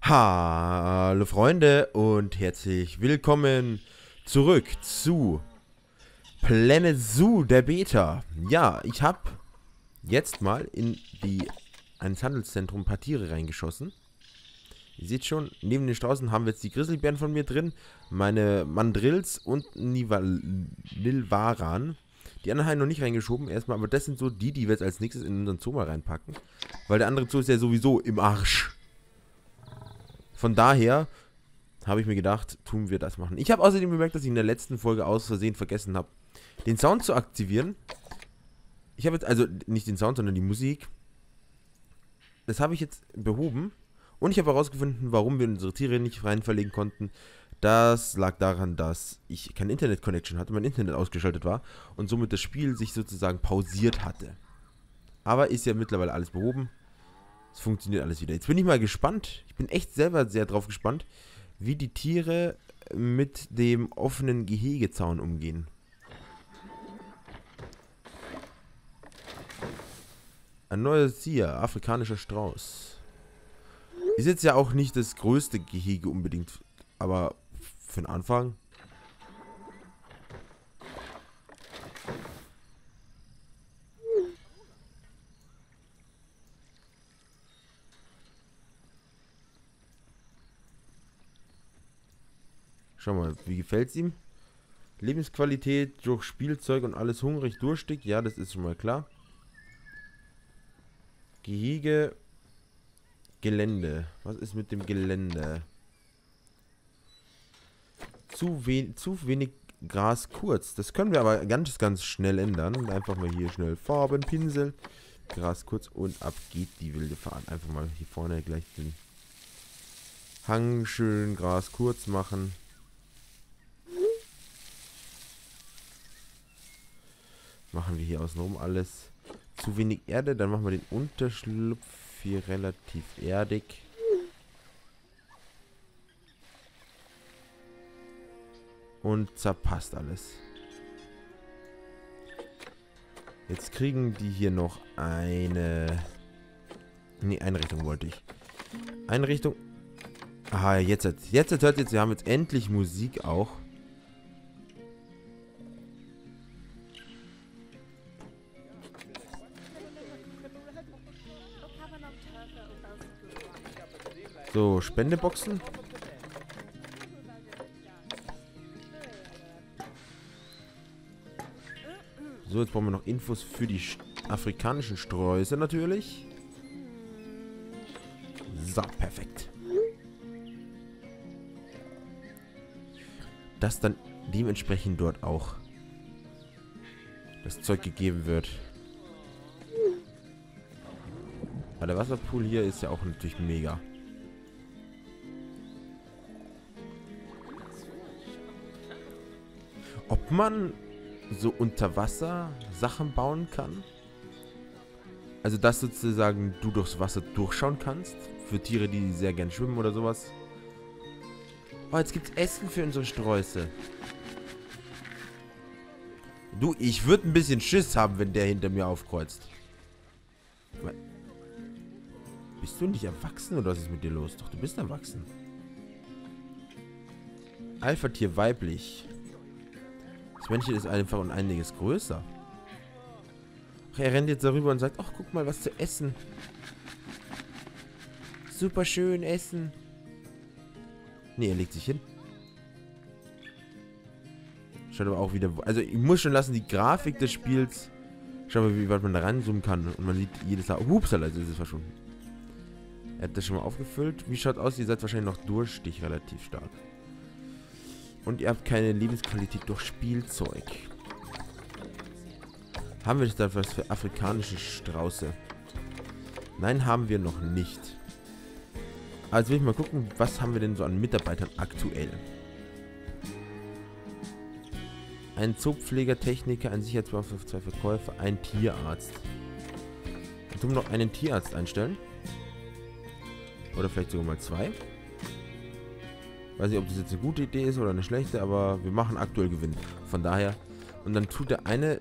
Hallo Freunde und herzlich willkommen zurück zu Planet Zoo der Beta. Ja, ich habe jetzt mal in ins Handelszentrum ein paar Tiere reingeschossen. Ihr seht schon, neben den Straußen haben wir jetzt die Grizzlybären von mir drin, meine Mandrills und Nilvaran. Die anderen habe ich noch nicht reingeschoben erstmal, aber das sind so die wir jetzt als nächstes in unseren Zoo mal reinpacken. Weil der andere Zoo ist ja sowieso im Arsch. Von daher habe ich mir gedacht, tun wir das machen. Ich habe außerdem bemerkt, dass ich in der letzten Folge aus Versehen vergessen habe, den Sound zu aktivieren. Ich habe jetzt, also nicht den Sound, sondern die Musik. Das habe ich jetzt behoben. Und ich habe herausgefunden, warum wir unsere Tiere nicht rein verlegen konnten. Das lag daran, dass ich keine Internet-Connection hatte, mein Internet ausgeschaltet war und somit das Spiel sich sozusagen pausiert hatte. Aber ist ja mittlerweile alles behoben. Es funktioniert alles wieder. Jetzt bin ich mal gespannt. Ich bin echt selber sehr drauf gespannt, wie die Tiere mit dem offenen Gehegezaun umgehen. Ein neues Tier, afrikanischer Strauß. Ist jetzt ja auch nicht das größte Gehege unbedingt, aber für den Anfang. Schau mal, wie gefällt es ihm? Lebensqualität durch Spielzeug und alles hungrig, durstig. Ja, das ist schon mal klar. Gehege. Gelände. Was ist mit dem Gelände? Zu wenig Gras kurz. Das können wir aber ganz schnell ändern. Einfach mal hier schnell Farben, Pinsel. Gras kurz und ab geht die wilde Fahrt. Einfach mal hier vorne gleich den Hang schön Gras kurz machen. Machen wir hier außenrum alles. Zu wenig Erde, dann machen wir den Unterschlupf hier relativ erdig. Und zerpasst alles. Jetzt kriegen die hier noch eine... Ne, Einrichtung wollte ich. Einrichtung... Aha, jetzt hört jetzt, wir haben jetzt endlich Musik auch. So, Spendeboxen. So, jetzt brauchen wir noch Infos für die afrikanischen Sträuße natürlich. So, perfekt. Dass dann dementsprechend dort auch das Zeug gegeben wird. Aber der Wasserpool hier ist ja auch natürlich mega. Ob man so unter Wasser Sachen bauen kann? Also, dass sozusagen du durchs Wasser durchschauen kannst? Für Tiere, die sehr gern schwimmen oder sowas. Oh, jetzt gibt's Essen für unsere Sträuße. Du, ich würde ein bisschen Schiss haben, wenn der hinter mir aufkreuzt. Bist du nicht erwachsen oder was ist mit dir los? Doch, du bist erwachsen. Alpha-Tier weiblich. Das Männchen ist einfach um einiges größer. Ach, er rennt jetzt darüber und sagt, ach, guck mal, was zu essen. Super schön essen. Nee, er legt sich hin. Schaut aber auch wieder... Also, ich muss schon lassen, die Grafik des Spiels... Schau mal, wie weit man da ranzoomen kann. Und man sieht jedes Mal... Hupsala, also ist es verschwunden. Er hat das schon mal aufgefüllt. Wie schaut aus? Ihr seid wahrscheinlich noch durstig relativ stark. Und ihr habt keine Lebensqualität durch Spielzeug. Haben wir da was für afrikanische Strauße? Nein, haben wir noch nicht. Also will ich mal gucken, was haben wir denn so an Mitarbeitern aktuell? Ein Zoopfleger, Techniker, ein Sicherheitsbeauftragter, 2 Verkäufer, ein Tierarzt. Dann tun wir noch einen Tierarzt einstellen. Oder vielleicht sogar mal 2. Weiß nicht, ob das jetzt eine gute Idee ist oder eine schlechte, aber wir machen aktuell Gewinn. Von daher. Und dann tut der eine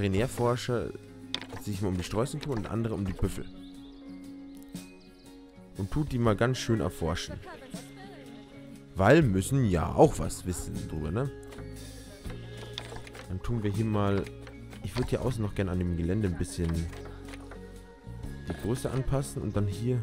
Veterinärforscher sich mal um die Sträußen kümmern und der andere um die Büffel. Und tut die mal ganz schön erforschen. Weil müssen ja auch was wissen drüber, ne? Dann tun wir hier mal... Ich würde hier außen noch gerne an dem Gelände ein bisschen die Größe anpassen und dann hier...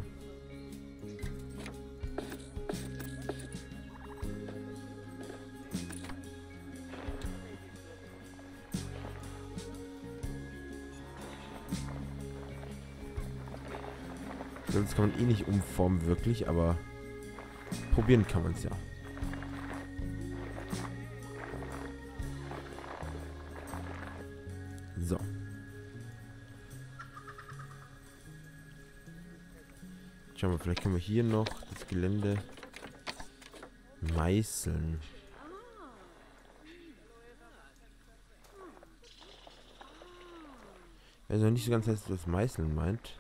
Sonst kann man eh nicht umformen wirklich, aber probieren kann man es ja. So. Schauen wir, vielleicht können wir hier noch das Gelände meißeln. Ich weiß noch nicht so ganz, was das Meißeln meint.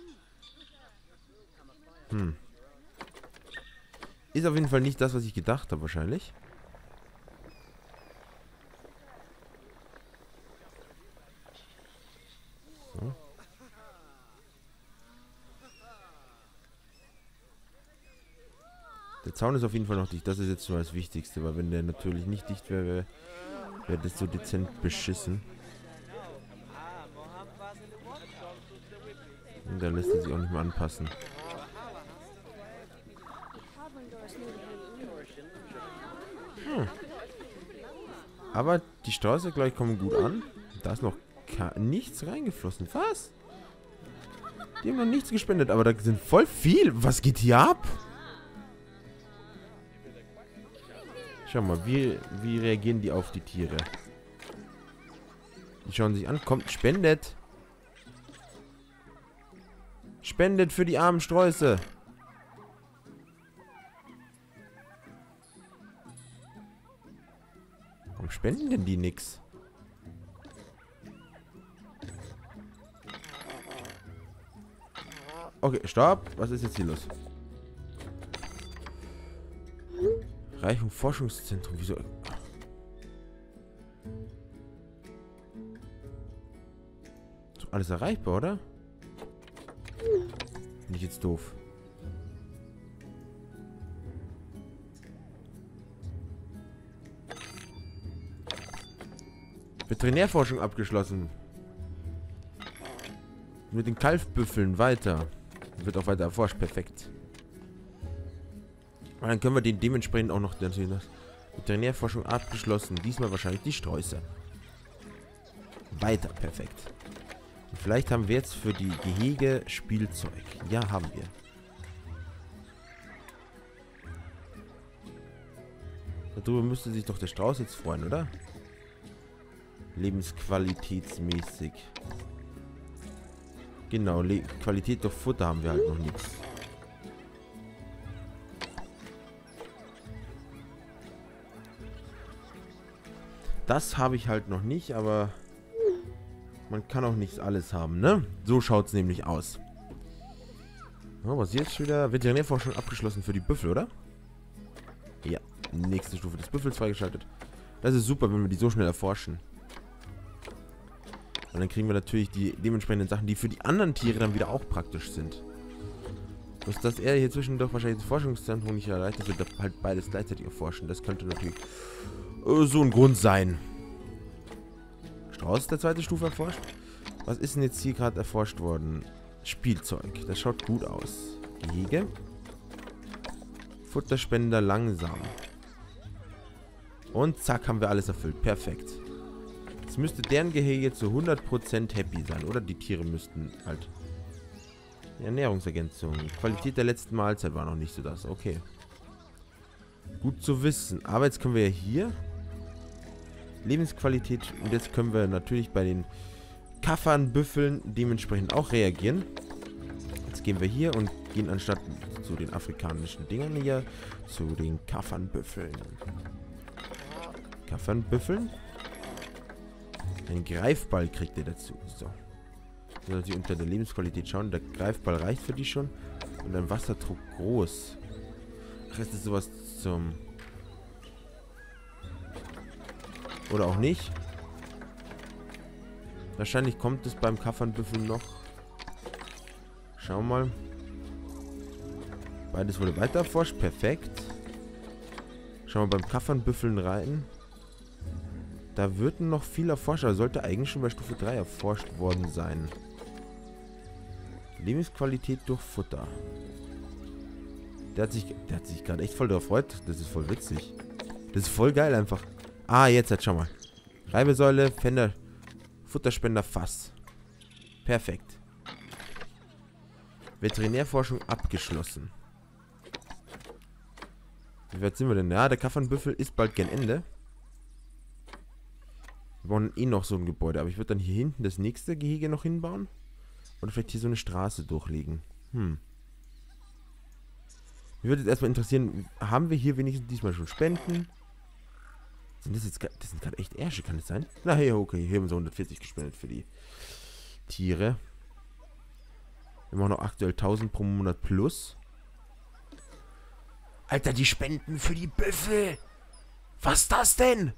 Ist auf jeden Fall nicht das, was ich gedacht habe, wahrscheinlich. So. Der Zaun ist auf jeden Fall noch dicht. Das ist jetzt schon das Wichtigste, weil wenn der natürlich nicht dicht wäre, wäre das so dezent beschissen. Und dann lässt er sich auch nicht mehr anpassen. Aber die Straße gleich kommen gut an. Da ist noch nichts reingeflossen. Was? Die haben noch nichts gespendet, aber da sind voll viel. Was geht hier ab? Schau mal, wie reagieren die auf die Tiere? Die schauen sich an. Kommt, spendet. Spendet für die armen Sträuße. Warum spenden denn die nix? Okay, stopp. Was ist jetzt hier los? Reich- und Forschungszentrum. Wieso? So, alles erreichbar, oder? Bin ich jetzt doof. Veterinärforschung abgeschlossen. Mit den Kalfbüffeln weiter. Wird auch weiter erforscht. Perfekt. Und dann können wir den dementsprechend auch noch... Veterinärforschung abgeschlossen. Diesmal wahrscheinlich die Sträuße. Weiter. Perfekt. Und vielleicht haben wir jetzt für die Gehege Spielzeug. Ja, haben wir. Darüber müsste sich doch der Strauß jetzt freuen, oder? Lebensqualitätsmäßig. Genau, Qualität durch Futter haben wir halt noch nichts. Das habe ich halt noch nicht, aber man kann auch nicht alles haben, ne? So schaut es nämlich aus. Oh, was jetzt schon wieder? Veterinärforschung abgeschlossen für die Büffel, oder? Ja, nächste Stufe des Büffels freigeschaltet. Das ist super, wenn wir die so schnell erforschen. Und dann kriegen wir natürlich die dementsprechenden Sachen, die für die anderen Tiere dann wieder auch praktisch sind. Bloß, dass er hier zwischendurch wahrscheinlich das Forschungszentrum nicht erreicht, dass wir da halt beides gleichzeitig erforschen. Das könnte natürlich so ein Grund sein. Strauß ist der zweite Stufe erforscht. Was ist denn jetzt hier gerade erforscht worden? Spielzeug. Das schaut gut aus. Gehege. Futterspender langsam. Und zack, haben wir alles erfüllt. Perfekt. Jetzt müsste deren Gehege zu 100% happy sein, oder? Die Tiere müssten halt... Die Ernährungsergänzung. Qualität der letzten Mahlzeit war noch nicht so das. Okay. Gut zu wissen. Aber jetzt können wir ja hier... Lebensqualität. Und jetzt können wir natürlich bei den Kaffernbüffeln dementsprechend auch reagieren. Jetzt gehen wir hier und gehen anstatt zu den afrikanischen Dingern hier zu den Kaffernbüffeln. Kaffernbüffeln? Ein Greifball kriegt ihr dazu. So. Sollen Sie unter der Lebensqualität schauen. Der Greifball reicht für die schon. Und ein Wasserdruck groß. Ach, ist das sowas zum... Oder auch nicht. Wahrscheinlich kommt es beim Kaffernbüffel noch. Schauen wir mal. Beides wurde weiter erforscht. Perfekt. Schauen wir beim Kaffernbüffeln rein. Da wird noch viel erforscht. Aber sollte eigentlich schon bei Stufe 3 erforscht worden sein. Lebensqualität durch Futter. Der hat sich gerade echt voll darauf gefreut. Das ist voll witzig. Das ist voll geil einfach. Ah, jetzt schau mal. Reibesäule, Fender, Futterspender, Fass. Perfekt. Veterinärforschung abgeschlossen. Wie weit sind wir denn? Ja, der Kaffernbüffel ist bald gegen Ende. Wir bauen eh noch so ein Gebäude. Aber ich würde dann hier hinten das nächste Gehege noch hinbauen. Oder vielleicht hier so eine Straße durchlegen. Mich würde jetzt erstmal interessieren, haben wir hier wenigstens diesmal schon Spenden? Sind das jetzt, das sind gerade echt Ärsche, kann das sein? Na ja, okay, hier haben sie 140 gespendet für die Tiere. Wir machen noch aktuell 1000 pro Monat plus. Alter, die Spenden für die Büffel! Was ist das denn?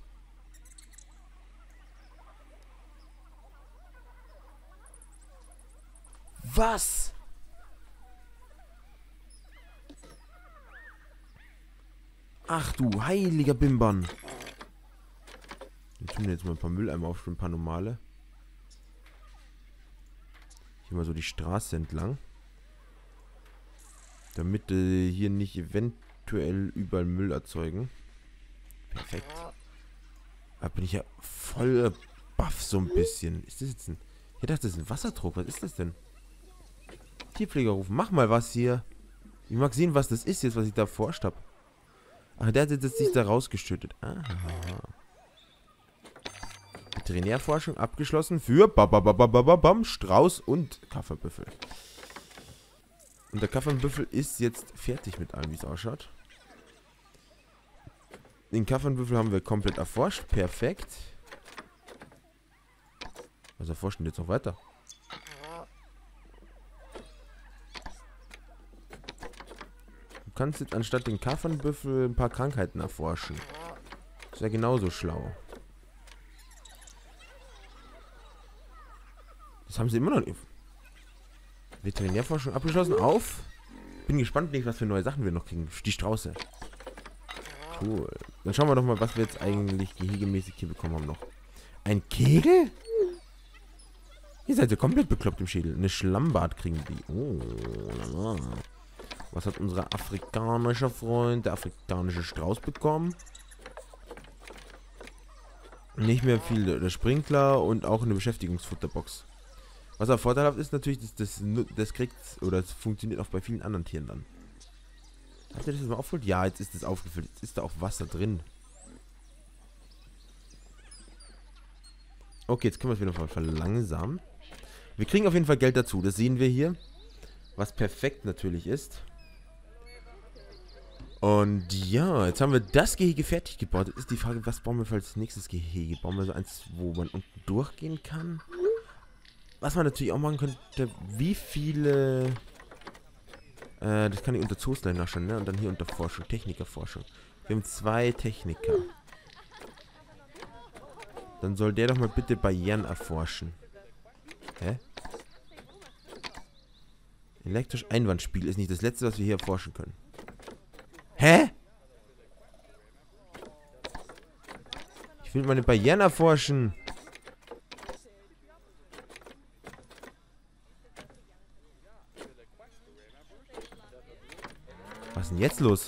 Was? Ach du heiliger Bimbern. Wir tun jetzt mal ein paar Mülleimer auf, ein paar normale. Hier mal so die Straße entlang. Damit hier nicht eventuell überall Müll erzeugen. Perfekt. Da bin ich ja voll baff so ein bisschen. Ist das jetzt ein... Ich dachte, das ist ein Wasserdruck. Was ist das denn? Tierpfleger rufen. Mach mal was hier. Ich mag sehen, was das ist jetzt, was ich da forscht habe. Ach, der hat jetzt sich da rausgeschüttet. Aha. Veterinärforschung abgeschlossen für Strauß und Kaffernbüffel. Und der Kaffernbüffel ist jetzt fertig mit allem, wie es ausschaut. Den Kaffernbüffel haben wir komplett erforscht. Perfekt. Was erforschen wir jetzt noch weiter? Du kannst jetzt anstatt den Kaffernbüffel ein paar Krankheiten erforschen. Das ist ja genauso schlau. Das haben sie immer noch nicht. Veterinärforschung abgeschlossen. Auf. Bin gespannt, was für neue Sachen wir noch kriegen. Die Strauße. Cool. Dann schauen wir doch mal, was wir jetzt eigentlich gehegemäßig hier bekommen haben noch. Ein Kegel? Ihr seid ja komplett bekloppt im Schädel. Eine Schlammbad kriegen die. Oh, lala. Was hat unser afrikanischer Freund, der afrikanische Strauß, bekommen? Nicht mehr viel. Der Sprinkler und auch eine Beschäftigungsfutterbox. Was aber vorteilhaft ist natürlich, das kriegt, oder es funktioniert auch bei vielen anderen Tieren dann. Habt ihr das jetzt mal aufgefüllt? Ja, jetzt ist es aufgefüllt. Jetzt ist da auch Wasser drin. Okay, jetzt können wir es wieder mal verlangsamen. Wir kriegen auf jeden Fall Geld dazu. Das sehen wir hier. Was perfekt natürlich ist. Und ja, jetzt haben wir das Gehege fertig gebaut. Jetzt ist die Frage, was bauen wir für als nächstes Gehege? Bauen wir so eins, wo man unten durchgehen kann? Was man natürlich auch machen könnte, wie viele... das kann ich unter Zoos gleich nachschauen, ne? Und dann hier unter Forschung, Technikerforschung. Wir haben 2 Techniker. Dann soll der doch mal bitte Barrieren erforschen. Hä? Elektrisch Einwandspiel ist nicht das letzte, was wir hier erforschen können. Hä? Ich will meine Barrieren erforschen. Was ist denn jetzt los?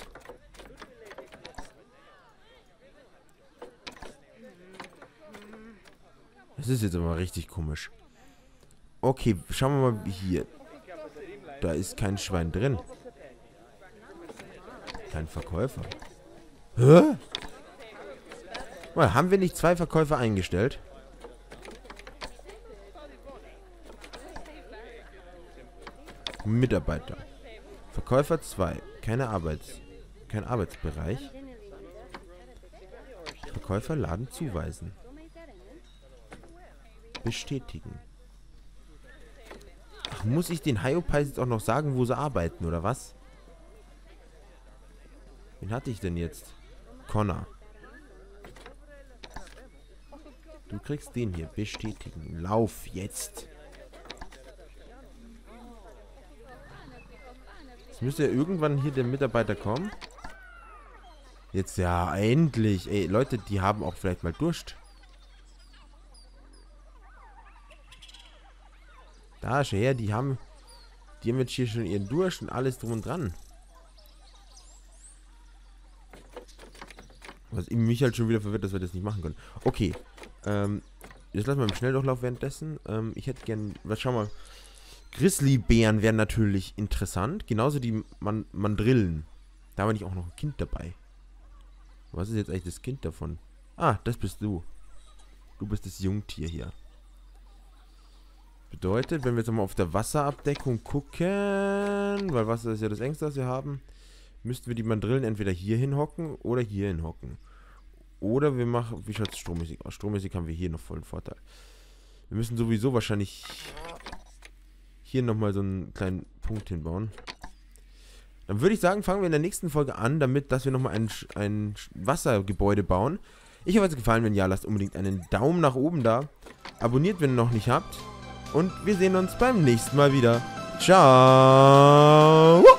Das ist jetzt aber richtig komisch. Okay, schauen wir mal hier. Da ist kein Schwein drin. Kein Verkäufer. Hä? Mal, haben wir nicht 2 Verkäufer eingestellt? Mitarbeiter. Verkäufer 2. Kein Arbeitsbereich. Verkäufer Laden zuweisen. Bestätigen. Ach, muss ich den Hyopies jetzt auch noch sagen, wo sie arbeiten, oder was? Wen hatte ich denn jetzt? Connor. Du kriegst den hier. Bestätigen. Lauf jetzt. Jetzt müsste ja irgendwann hier der Mitarbeiter kommen. Jetzt ja, endlich. Ey, Leute, die haben auch vielleicht mal Durst. Da, schau her, die haben jetzt hier schon ihren Durst und alles drum und dran. Was mich halt schon wieder verwirrt, dass wir das nicht machen können. Okay. Jetzt lassen wir im Schnelldurchlauf währenddessen. Ich hätte gern, schau mal. Grizzlybären wären natürlich interessant. Genauso die Mandrillen. Da war nicht auch noch ein Kind dabei. Was ist jetzt eigentlich das Kind davon? Ah, das bist du. Du bist das Jungtier hier. Bedeutet, wenn wir jetzt mal auf der Wasserabdeckung gucken, weil Wasser ist ja das Engste, was wir haben, müssten wir die Mandrillen entweder hier hinhocken oder hier hinhocken. Oder wir machen, wie schaut es strommäßig aus? Strommäßig haben wir hier noch vollen Vorteil. Wir müssen sowieso wahrscheinlich hier nochmal so einen kleinen Punkt hinbauen. Dann würde ich sagen, fangen wir in der nächsten Folge an, dass wir nochmal ein Wassergebäude bauen. Ich hoffe, es hat gefallen. Wenn ja, lasst unbedingt einen Daumen nach oben da. Abonniert, wenn ihr noch nicht habt. Und wir sehen uns beim nächsten Mal wieder. Ciao!